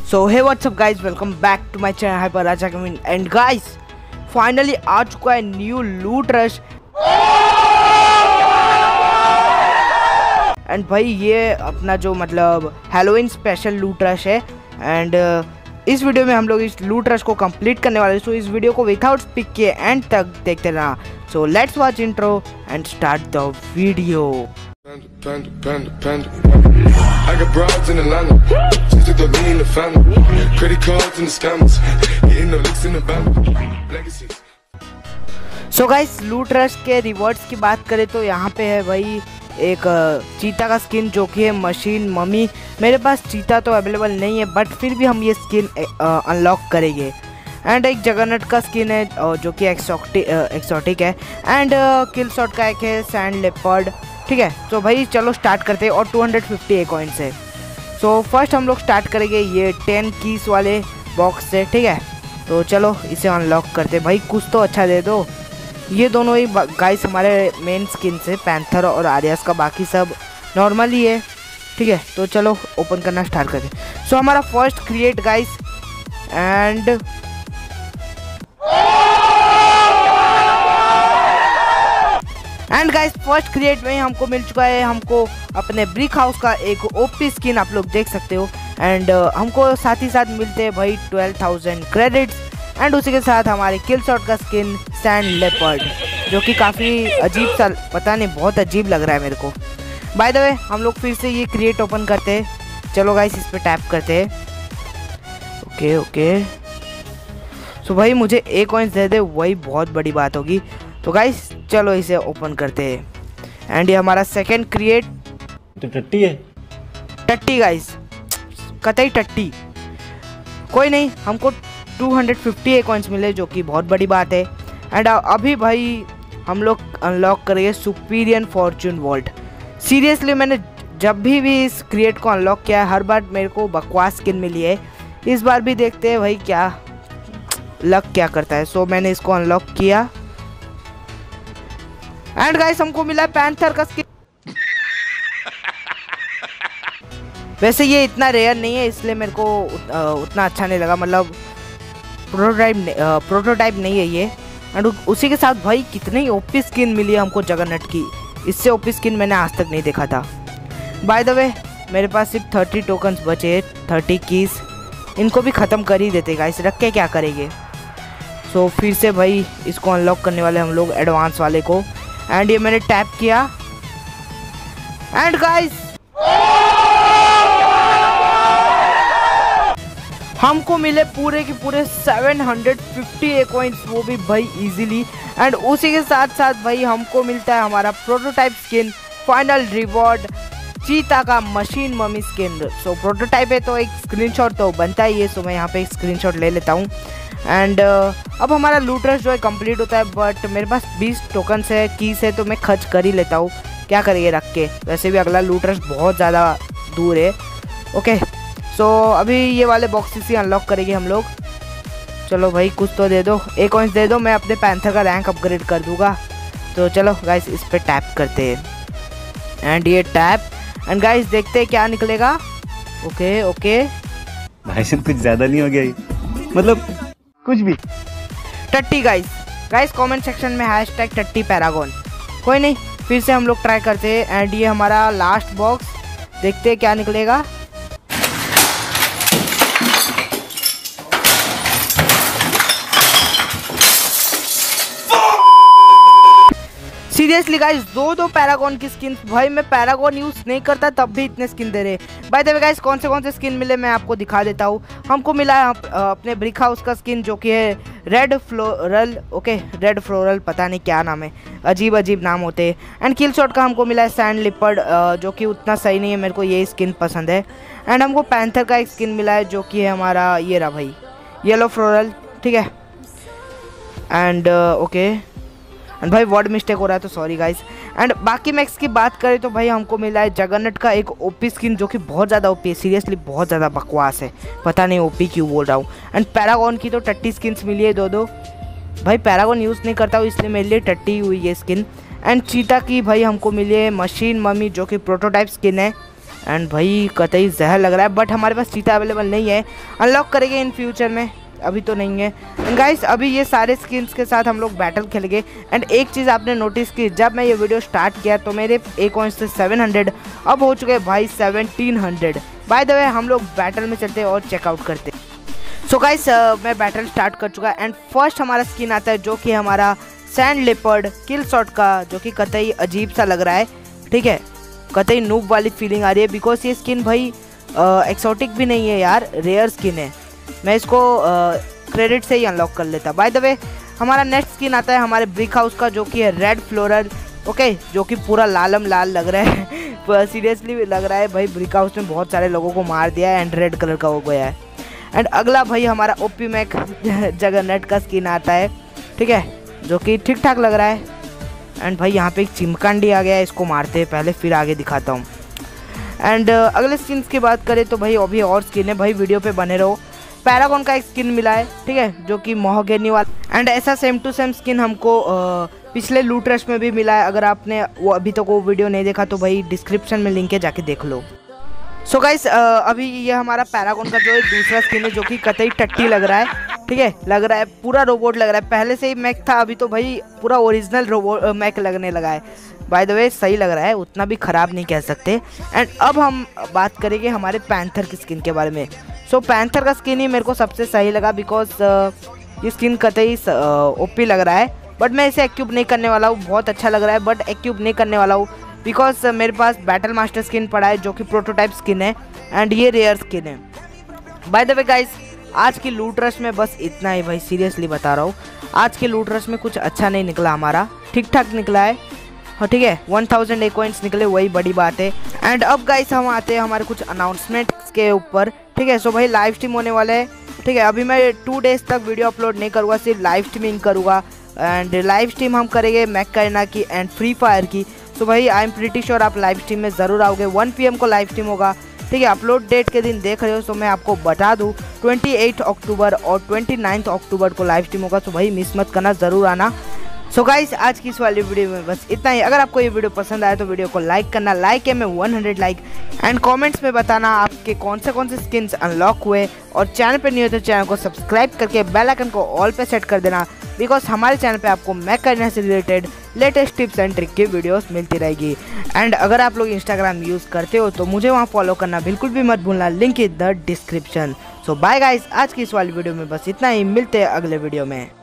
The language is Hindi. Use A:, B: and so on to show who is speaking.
A: So hey what's up guys, welcome back to my channel hyper Raja gaming. And guys finally आ चुका है न्यू लूट रश। एंड भाई ये अपना जो मतलब हैलोवीन स्पेशल लूट रश है। एंड इस वीडियो में हम लोग इस लूट रश को कंप्लीट करने वाले हैं। सो इस वीडियो को विदाउट स्किप किए एंड तक देखते रहना। So let's watch intro and start the video.
B: I got broads in Atlanta, just to me in the family, credit cards and the scammers, getting no licks in the band, legacies.
A: So guys loot rush के रिवॉर्ड्स की बात करें तो यहाँ पे है भाई एक चीता का स्किन जो कि है मशीन मम्मी। मेरे पास चीता तो अवेलेबल नहीं है बट फिर भी हम ये स्किन अनलॉक करेंगे। एंड एक जगरनट का स्किन है जो कि एक्सोटिक है। एंड किल शॉट का एक है सैंड लेपर्ड। ठीक है, तो भाई चलो स्टार्ट करते हैं। और 250 कॉइन्स है। सो फर्स्ट हम लोग स्टार्ट करेंगे ये 10 कीज वाले बॉक्स से। ठीक है, तो चलो इसे अनलॉक करते। भाई कुछ तो अच्छा दे दो। ये दोनों ही गाइस हमारे मेन स्किन से, पैंथर और आर्यस का, बाकी सब नॉर्मल ही है। ठीक है, तो चलो ओपन करना स्टार्ट करते। सो हमारा first crate guys. And guys first crate में हमको मिल चुका है हमको अपने ब्रिक हाउस का एक ओपी स्किन, आप लोग देख सकते हो। एंड हमको साथ ही साथ मिलते हैं भाई 12,000 क्रेडिट्स। एंड उसी के साथ हमारे किल शॉट का स्किन सैंड लेपर्ड, जो कि काफ़ी अजीब सा, पता नहीं बहुत अजीब लग रहा है मेरे को। बाय द वे हम लोग फिर से ये क्रिएट ओपन करते हैं। चलो गाइस इस पर टैप करते हैं। ओके सो भाई मुझे एक कॉइन्स दे दे, वही बहुत बड़ी बात होगी। तो गाइस चलो इसे ओपन करते हैं। एंड ये हमारा सेकंड क्रिएट।
C: तो टट्टी है,
A: टट्टी गाइस, कतई टट्टी। कोई नहीं, हमको 250 कॉइन्स मिले जो कि बहुत बड़ी बात है। एंड अभी भाई हम लोग अनलॉक करेंगे सुपीरियर फॉर्चून वॉल्ट। सीरियसली मैंने जब भी इस क्रिएट को अनलॉक किया है हर बार मेरे को बकवास स्किन मिली है। इस बार भी देखते हैं भाई क्या लक क्या करता है। सो मैंने इसको अनलॉक किया। एंड गाइस हमको मिला है पैंथर का स्किन। वैसे ये इतना रेयर नहीं है इसलिए मेरे को उतना अच्छा नहीं लगा, मतलब प्रोटोटाइप नहीं है ये। एंड उसी के साथ भाई कितनी ओपी स्किन मिली है हमको जगरनट की। इससे ओपी स्किन मैंने आज तक नहीं देखा था। बाय द वे मेरे पास सिर्फ 30 टोकन्स बचे, 30 कीज। इनको भी ख़त्म कर ही देते गाइस, रख के क्या करेंगे। सो फिर से भाई इसको अनलॉक करने वाले हम लोग एडवांस वाले को। एंड ये मैंने टैप किया। एंड गाइस हमको मिले पूरे के पूरे 750 कॉइन्स, वो भी भाई इजीली। एंड उसी के साथ साथ भाई हमको मिलता है हमारा प्रोटोटाइप स्किन, फाइनल रिवॉर्ड चीता का machine mummy skin. So prototype है तो एक स्क्रीनशॉट तो बनता ही है। सो मैं यहाँ पे एक स्क्रीनशॉट ले लेता हूँ। एंड अब हमारा लूट रश जो है कंप्लीट होता है। बट मेरे पास 20 टोकन्स है, कीस है, तो मैं खर्च कर ही लेता हूँ। क्या करिए रख के, वैसे भी अगला लूट रश बहुत ज़्यादा दूर है। ओके सो अभी ये वाले बॉक्सेस ही अनलॉक करेंगे हम लोग। चलो भाई कुछ तो दे दो, एक कॉइन्स दे दो, मैं अपने पैंथर का रैंक अपग्रेड कर दूंगा। तो चलो गाइस इस पर टैप करते हैं। एंड ये टैप। एंड गाइस देखते हैं क्या निकलेगा। ओके
C: भाई साहब कुछ ज़्यादा नहीं हो गया ये? मतलब कुछ भी।
A: टट्टी गाइस कमेंट सेक्शन में हैशटैग टट्टी पैरागॉन। कोई नहीं, फिर से हम लोग ट्राई करते हैं। एंड ये हमारा लास्ट बॉक्स, देखते हैं क्या निकलेगा। सीरियसली गाइस दो पैरागॉन की स्किन। भाई मैं पैरागॉन यूज़ नहीं करता तब भी इतने स्किन दे रहे। बाय द वे गाइस कौन से स्किन मिले मैं आपको दिखा देता हूँ। हमको मिला है अपने ब्रिक हाउस का स्किन जो कि है रेड फ्लोरल। रेड फ्लोरल, पता नहीं क्या नाम है, अजीब नाम होते हैं। एंड किल शॉट का हमको मिला है सैंड लिपर्ड, जो कि उतना सही नहीं है, मेरे को ये स्किन पसंद है। एंड हमको पैंथर का एक स्किन मिला है जो कि है हमारा ये रहा भाई, येलो फ्लोरल। ठीक है, एंड एंड भाई वर्ड मिस्टेक हो रहा है तो सॉरी गाइस। एंड बाकी मैक्स की बात करें तो भाई हमको मिला है जगरनट का एक ओपी स्किन जो कि बहुत ज़्यादा ओपी है। सीरियसली बहुत ज़्यादा बकवास है, पता नहीं ओपी क्यों बोल रहा हूँ। एंड पैरागॉन की तो 30 स्किन्स मिली है दो। भाई पैरागॉन यूज़ नहीं करता हूँ इसलिए मेरे लिए 30 हुई है स्किन। एंड चीता की भाई हमको मिली है मशीन मम्मी जो कि प्रोटोटाइप स्किन है। एंड भाई कतई जहर लग रहा है, बट हमारे पास चीता अवेलेबल नहीं है, अनलॉक करेंगे इन फ्यूचर में, अभी तो नहीं है। गाइस अभी ये सारे स्किन्स के साथ हम लोग बैटल खेलेंगे। एंड एक चीज़ आपने नोटिस की, जब मैं ये वीडियो स्टार्ट किया तो मेरे ए कॉइन्स थे 700, अब हो चुके भाई 1700। बाय द वे हम लोग बैटल में चलते और चेकआउट करते। सो गाइस मैं बैटल स्टार्ट कर चुका एंड फर्स्ट हमारा स्किन आता है जो कि हमारा सैंड लेपर्ड किल शॉट का, जो कि कतई अजीब सा लग रहा है। ठीक है, कतई नूब वाली फीलिंग आ रही है, बिकॉज ये स्किन भाई एक्सोटिक भी नहीं है यार, रेयर स्किन है। मैं इसको क्रेडिट से ही अनलॉक कर लेता। बाय द वे हमारा नेक्स्ट स्किन आता है हमारे ब्रिक हाउस का, जो कि है रेड फ्लोरल। ओके, जो कि पूरा लालम लाल लग रहा है सीरियसली लग रहा है भाई, ब्रिक हाउस में बहुत सारे लोगों को मार दिया है एंड रेड कलर का हो गया है। एंड अगला भाई हमारा ओपी मैक जगन्नाथ का स्किन आता है। ठीक है, जो कि ठीक ठाक लग रहा है। एंड भाई यहाँ पे एक चिमकांडी आ गया है, इसको मारते हैं पहले, फिर आगे दिखाता हूँ। एंड अगले स्किन्स की बात करें तो भाई अभी और स्किन है, भाई वीडियो पे बने रहो। पैरागॉन का एक स्किन मिला है, ठीक है, जो कि मोहगेनी वाला। एंड ऐसा सेम टू सेम स्किन हमको पिछले लूट रश में भी मिला है। अगर आपने वो अभी तक वो वीडियो नहीं देखा तो भाई डिस्क्रिप्शन में लिंक है, जाके देख लो। सो गाइस अभी ये हमारा पैरागॉन का जो एक दूसरा स्किन है, जो कि कतई टट्टी लग रहा है। ठीक है, लग रहा है पूरा रोबोट लग रहा है, पहले से ही मैक था, अभी तो भाई पूरा ओरिजिनल रोबोट मैक लगने लगा है। बाय द वे सही लग रहा है, उतना भी ख़राब नहीं कह सकते। एंड अब हम बात करेंगे हमारे पैंथर की स्किन के बारे में। सो पैंथर का स्किन ही मेरे को सबसे सही लगा, बिकॉज ये स्किन कतई ओपी लग रहा है, बट मैं इसे एक्यूब नहीं करने वाला हूँ। बहुत अच्छा लग रहा है बट एक्यूब नहीं करने वाला हूँ, बिकॉज मेरे पास बैटल मास्टर स्किन पड़ा है, जो कि प्रोटोटाइप स्किन है एंड ये रेयर स्किन है। बाय द वे गाइस आज की लूट रश में बस इतना ही भाई, सीरियसली बता रहा हूँ। आज के लूट रश में कुछ अच्छा नहीं निकला हमारा, ठीक ठाक निकला है। हाँ ठीक है, 1000 ए कॉइन्स निकले, वही बड़ी बात है। एंड अब गाइस हम आते हैं हमारे कुछ अनाउंसमेंट्स के ऊपर। ठीक है, सो भाई लाइव स्ट्रीम होने वाले हैं। ठीक है, अभी मैं 2 डेज तक वीडियो अपलोड नहीं करूँगा, सिर्फ लाइव स्ट्रीमिंग करूँगा। एंड लाइव स्ट्रीम हम करेंगे मैककैरिना की एंड फ्री फायर की। सो भाई आई एम प्रीटी श्योर आप लाइव स्ट्रीम में ज़रूर आओगे। 1 PM को लाइव स्ट्रीम होगा। ठीक है, अपलोड डेट के दिन देख रहे हो तो मैं आपको बता दूँ, 28 अक्टूबर और 29 अक्टूबर को लाइव स्ट्रीम होगा। तो भाई मिस मत करना, ज़रूर आना। सो गाइस आज की इस वाली वीडियो में बस इतना ही। अगर आपको ये वीडियो पसंद आया तो वीडियो को लाइक करना, लाइक है में 100 लाइक। एंड कमेंट्स में बताना आपके कौन से स्किन्स अनलॉक हुए। और चैनल पे नहीं हो तो चैनल को सब्सक्राइब करके बेल आइकन को ऑल पे सेट कर देना, बिकॉज हमारे चैनल पे आपको मैककैरिना से related latest tips and trick की वीडियोस मिलती रहेगी। एंड अगर आप लोग इंस्टाग्राम यूज़ करते हो तो मुझे वहाँ फॉलो करना बिल्कुल भी मत भूलना, link in the description. So bye guys आज की इस वाली वीडियो में बस इतना ही, मिलते हैं अगले वीडियो में।